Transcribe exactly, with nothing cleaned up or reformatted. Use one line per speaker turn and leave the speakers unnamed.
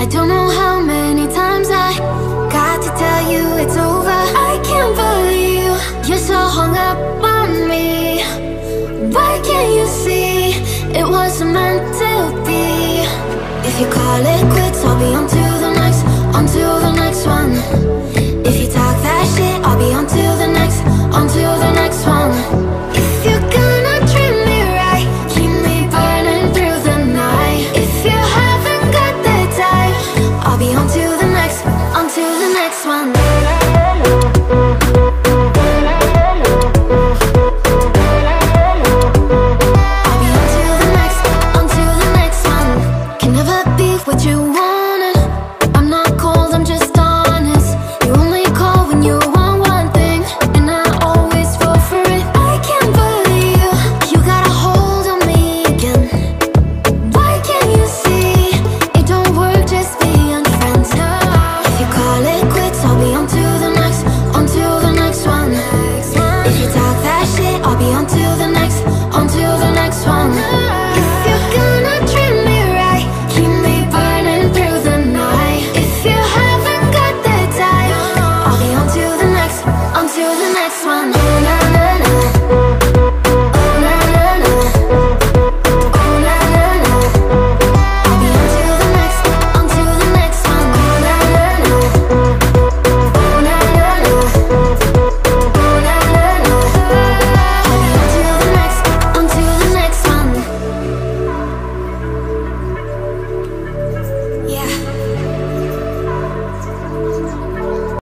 don't know how many times I got to tell you it's over. I can't believe you're so hung up on me. Why can't you see it wasn't meant to be? If you call it quits, I'll